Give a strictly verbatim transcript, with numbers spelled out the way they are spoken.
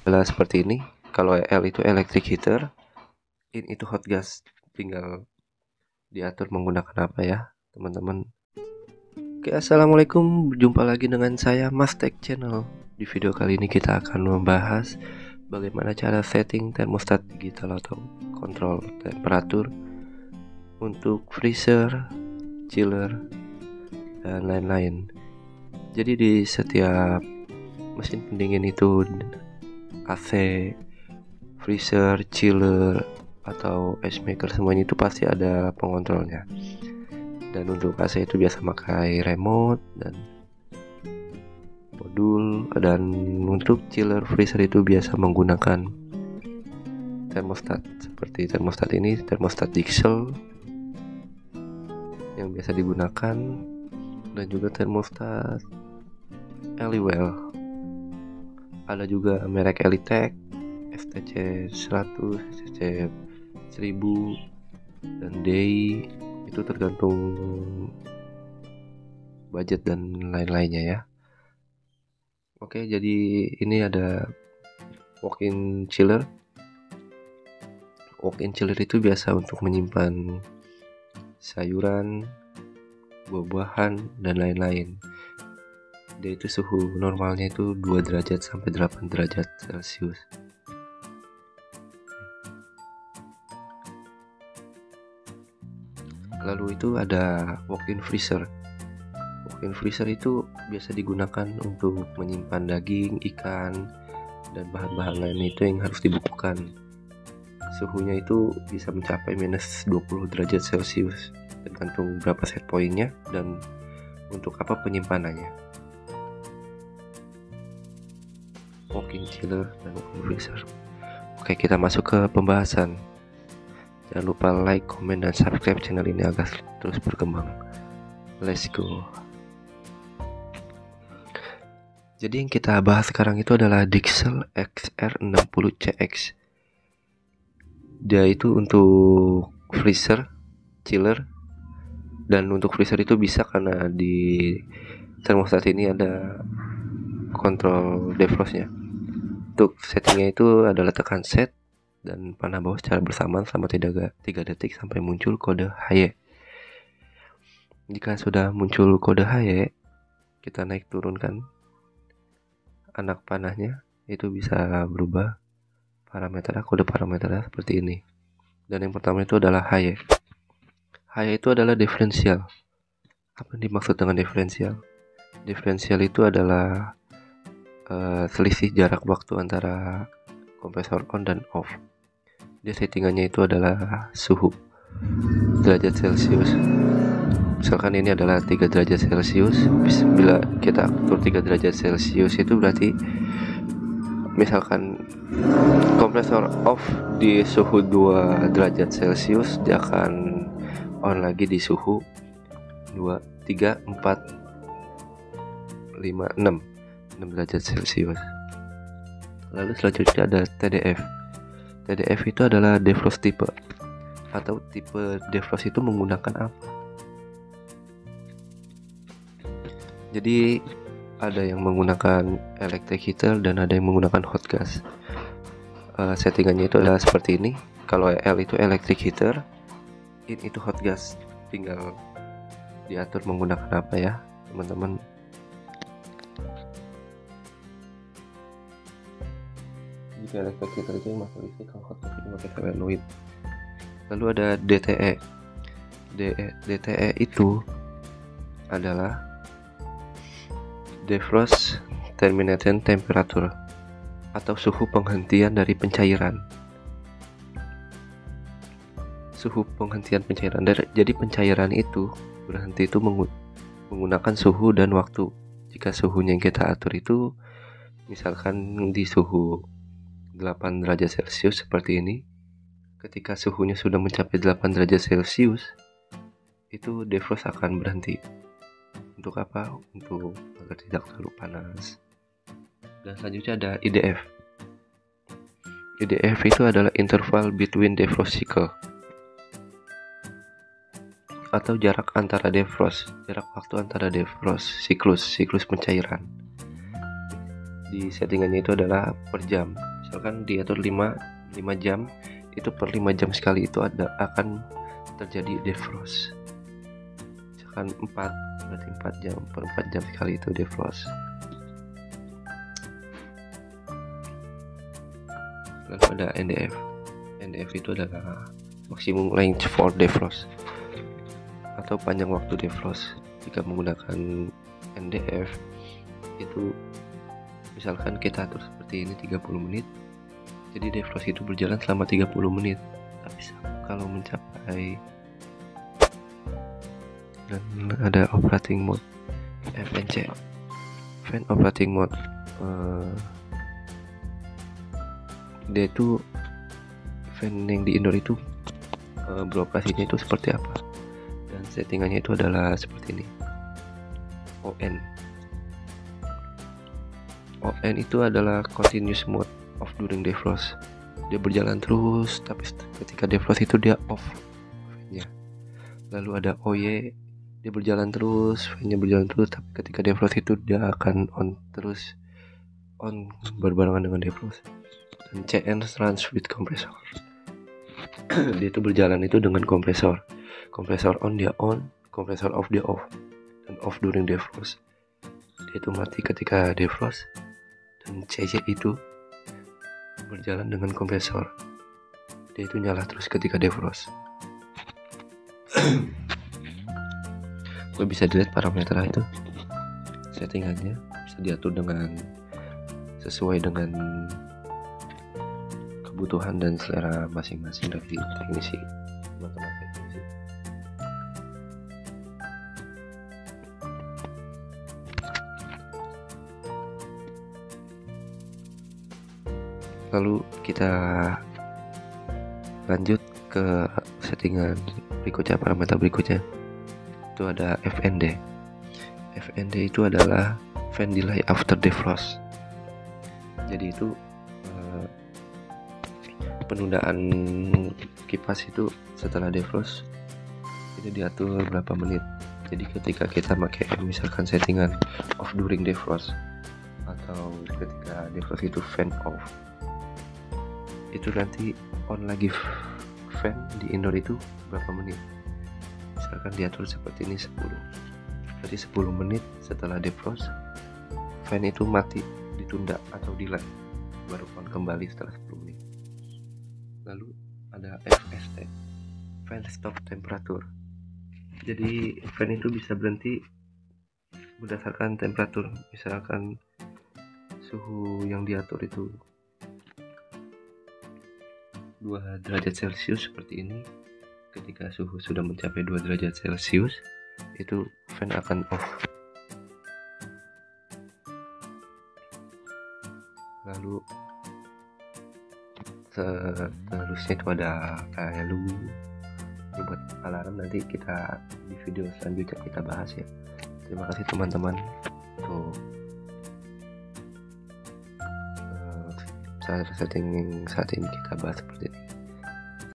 adalah seperti ini. Kalau L itu electric heater, in itu hot gas. Tinggal diatur menggunakan apa ya, teman-teman. Oke, assalamualaikum. Berjumpa lagi dengan saya, Mas Tech Channel. Di video kali ini kita akan membahas bagaimana cara setting termostat digital atau kontrol temperatur untuk freezer, chiller, dan lain-lain. Jadi di setiap mesin pendingin itu A C, freezer, chiller, atau ice maker, semuanya itu pasti ada pengontrolnya. Dan untuk A C itu biasa pakai remote dan modul, dan untuk chiller, freezer itu biasa menggunakan termostat. Seperti termostat ini, termostat Dixel yang biasa digunakan, dan juga termostat Eliwell. Ada juga merek Elitech, S T C seratus, S T C seribu, dan D E I. Itu tergantung budget dan lain-lainnya ya. Oke, jadi ini ada walk-in chiller. Walk-in chiller itu biasa untuk menyimpan sayuran, buah-buahan, dan lain-lain. Dia itu suhu normalnya itu dua derajat sampai delapan derajat Celcius. Lalu itu ada walk-in freezer. Walk-in freezer itu biasa digunakan untuk menyimpan daging, ikan, dan bahan-bahan lain itu yang harus dibekukan. Suhunya itu bisa mencapai minus dua puluh derajat Celcius, tergantung berapa set poinnya dan untuk apa penyimpanannya. Walk-in chiller dan walk-in freezer. Oke, kita masuk ke pembahasan. Jangan lupa like, komen, dan subscribe channel ini agar terus berkembang. Let's go. Jadi yang kita bahas sekarang itu adalah Dixel X R enam puluh C X. Dia itu untuk freezer, chiller, dan untuk freezer itu bisa karena di termostat ini ada kontrol defrostnya. Untuk settingnya itu adalah tekan set dan panah bawah secara bersamaan selama tiga detik sampai muncul kode H Y. Jika sudah muncul kode H Y, kita naik turunkan anak panahnya, itu bisa berubah parameter, kode parameternya seperti ini. Dan yang pertama itu adalah H Y. H Y itu adalah diferensial. Apa yang dimaksud dengan diferensial? Diferensial itu adalah Uh, selisih jarak waktu antara kompresor on dan off. Dia settingannya itu adalah suhu derajat Celcius. Misalkan ini adalah tiga derajat Celcius. Bila kita atur tiga derajat Celcius itu berarti misalkan kompresor off di suhu dua derajat Celcius, dia akan on lagi di suhu dua, tiga, empat, lima, enam enam derajat Celcius. Lalu selanjutnya ada T D F. T D F itu adalah defrost type, atau tipe defrost itu menggunakan apa? Jadi ada yang menggunakan electric heater dan ada yang menggunakan hot gas. Uh, settingannya itu adalah seperti ini. Kalau L itu electric heater, in itu hot gas. Tinggal diatur menggunakan apa ya, teman-teman. Jika electric heater itu masuk listrik, kalau hot gas itu pakai solenoid. Lalu ada D T E. D T E itu adalah defrost termination temperature, atau suhu penghentian dari pencairan. Suhu penghentian pencairan. Jadi pencairan itu berhenti itu menggunakan suhu dan waktu. Jika suhunya yang kita atur itu misalkan di suhu delapan derajat Celcius seperti ini, ketika suhunya sudah mencapai delapan derajat Celcius, itu defrost akan berhenti. Untuk apa? Untuk agar tidak terlalu panas. Dan selanjutnya ada I D F. I D F itu adalah interval between defrost cycle, atau jarak antara defrost, jarak waktu antara defrost siklus, siklus pencairan. Di settingannya itu adalah per jam. misalkan diatur lima jam, itu per lima jam sekali itu ada akan terjadi defrost. Misalkan empat, berarti empat jam, per empat jam sekali itu defrost. Lalu ada N D F. N D F itu adalah maximum length for defrost atau panjang waktu defrost. Jika menggunakan N D F itu misalkan kita atur seperti ini tiga puluh menit, jadi defrost itu berjalan selama tiga puluh menit. Tapi kalau mencapai, dan ada operating mode F N C, fan operating mode, uh, dia itu fan yang di indoor itu uh, beroperasinya itu seperti apa, dan settingannya itu adalah seperti ini. O N O N itu adalah continuous mode off during defrost. Dia berjalan terus, tapi ketika defrost itu dia off fan-nya. Lalu ada O Y, dia berjalan terus, fan-nya berjalan terus, tapi ketika defrost itu dia akan on terus, on berbarengan dengan defrost. Dan C N runs with compressor. Dia itu berjalan itu dengan kompresor. Kompresor on dia on, kompresor off dia off, dan off during defrost. Dia itu mati ketika defrost. Dan C C itu berjalan dengan kompresor. Dia itu nyala terus ketika defrost. Gue bisa dilihat parameter itu, settingannya bisa diatur dengan sesuai dengan kebutuhan dan selera masing-masing dari teknisi, teman-teman teknisi. Lalu kita lanjut ke settingan berikutnya, parameter berikutnya. Itu ada F N D. F N D itu adalah fan delay after defrost. Jadi itu eh, penundaan kipas itu setelah defrost itu diatur berapa menit. Jadi ketika kita pakai misalkan settingan off during defrost atau ketika defrost itu fan off, itu nanti on lagi fan di indoor itu berapa menit. Misalkan diatur seperti ini sepuluh. Jadi sepuluh menit setelah defrost fan itu mati, ditunda atau delay, baru on kembali setelah sepuluh menit. Lalu ada F S T, fan stop temperature. Jadi fan itu bisa berhenti berdasarkan temperatur. Misalkan suhu yang diatur itu dua derajat Celcius seperti ini. Ketika suhu sudah mencapai dua derajat Celcius, itu fan akan off. Lalu seterusnya itu ada lalu buat alarm, nanti kita di video selanjutnya kita bahas ya. Terima kasih teman-teman. Tuh uh, cara setting yang saat ini kita bahas seperti ini.